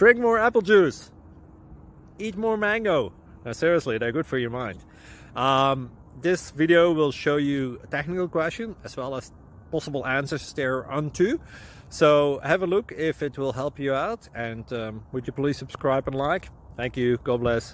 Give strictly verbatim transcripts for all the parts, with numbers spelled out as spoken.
Drink more apple juice. Eat more mango. Now, seriously, they're good for your mind. Um, this video will show you a technical question as well as possible answers thereunto. So have a look if it will help you out, and um, would you please subscribe and like? Thank you. God bless.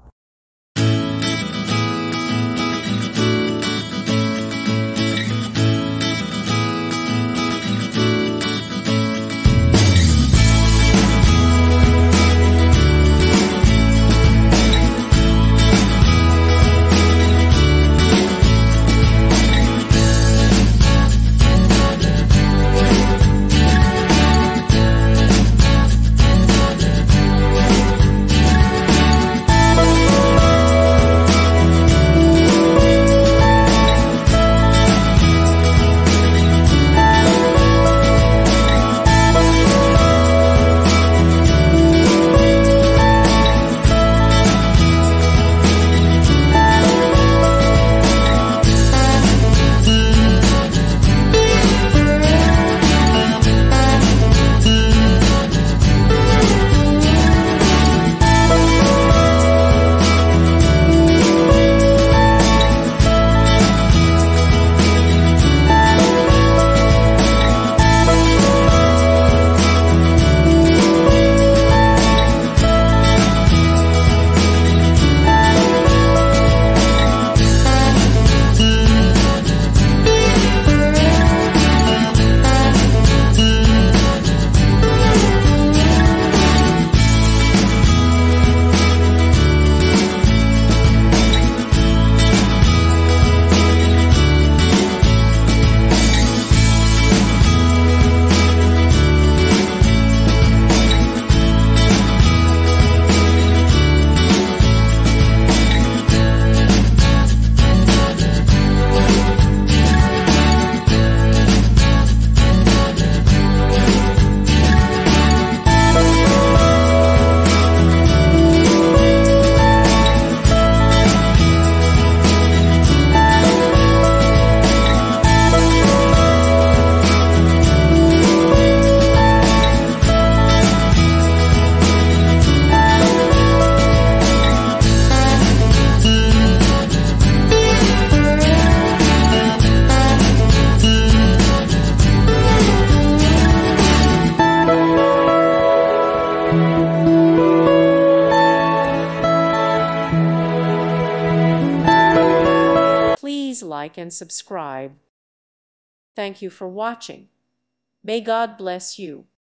Please like and subscribe. Thank you for watching. May God bless you.